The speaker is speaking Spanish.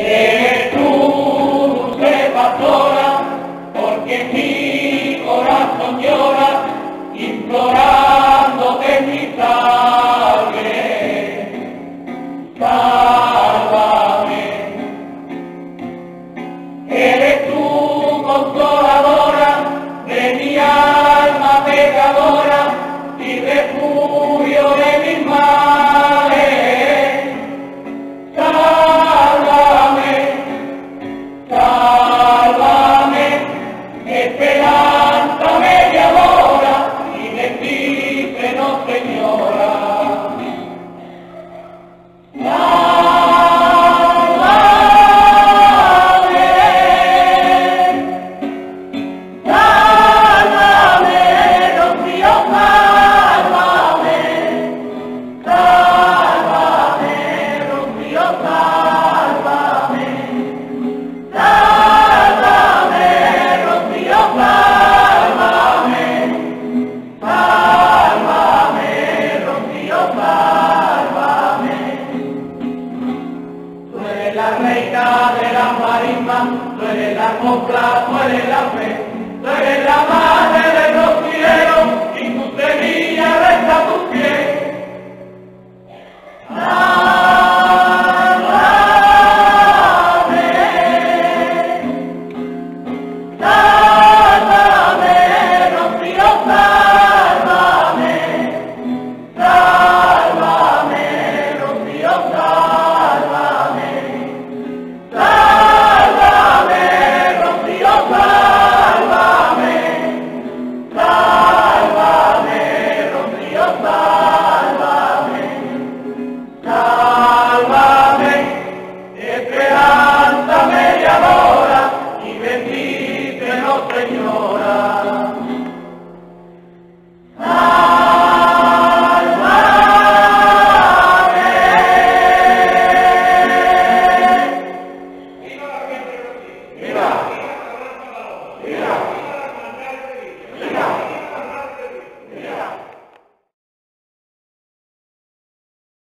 Eres tú, dulce pastora, porque mi corazón llora, implorándote mi sangre. Sálvame. Eres tú, consoladora de mi alma pecadora y refugio de mis males. Sálvame, sálvame, esperanza media hora y bendícenos, Señora. La reina de la marisma, tú eres la copla, tú eres la fe, tú eres la madre de los cielos y tu semilla resta a tus pies. Sálvame, sálvame, Rocío, sálvame, sálvame, Rocío, sálvame. Sálvame, Rocío, sálvame, sálvame, Rocío, sálvame, sálvame, esperanza mediadora y bendícenos, Señora. Mira.